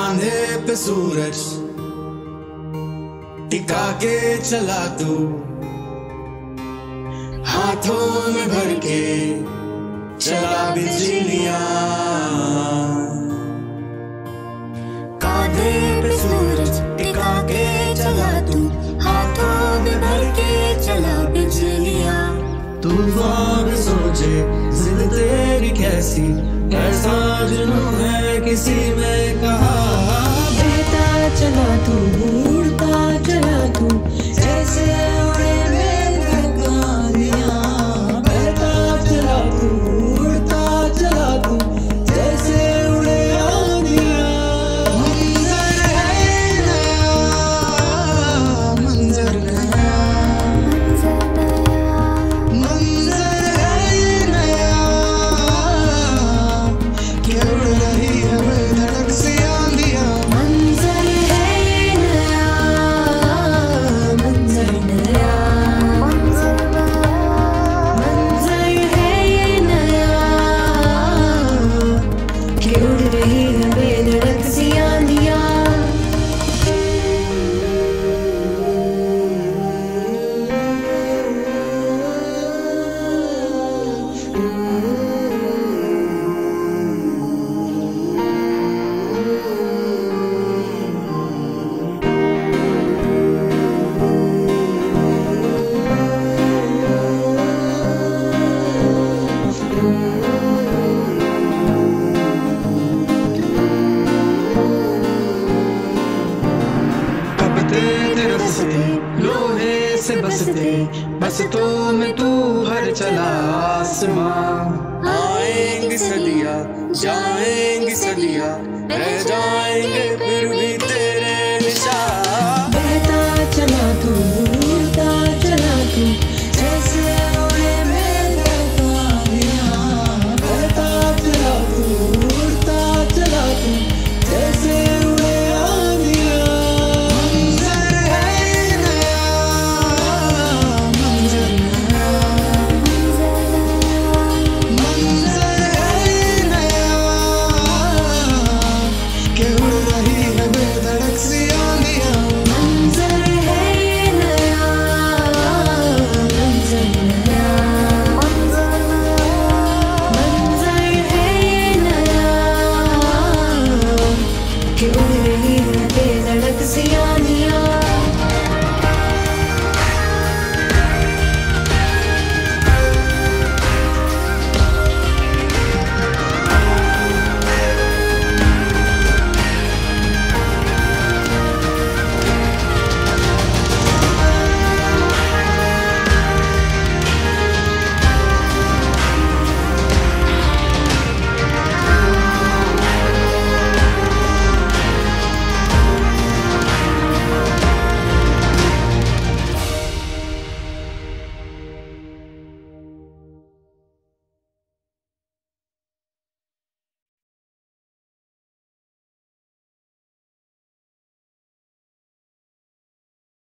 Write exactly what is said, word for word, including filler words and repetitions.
कांधे पे सूरज टिका के चला तू, हाथों में भर के चला बिजलियां। कांधे पे सूरज टिका के चला तू, हाथों में भर के चला बिजलियां। तूफान भी सोचे जिद तेरी कैसी, ऐसा जुनून है किसी में कहा। बहता चला तू, उड़ता चला तू, जैसे उड़े मेघगाड़ियां। बहता चला तू, उड़ता चला तू, जैसे उड़े आंधियां। मंजर है नया, मंजर नया, मंजर है नया, कि उड़ रही है बेधड़क सी आंधियां। मंजर है नया, मंजर नया, मंजर है नया, कि उड़ रही है बेधड़क सी आंधियां। रसते लोहे से बसते, बसतों में तू हर चला आसमां। आएंगी सदियां, जाएंगी सदियां, रह जाएंगे फिर भी तेरे निशान। बहता चला तू, उड़ता चला तू,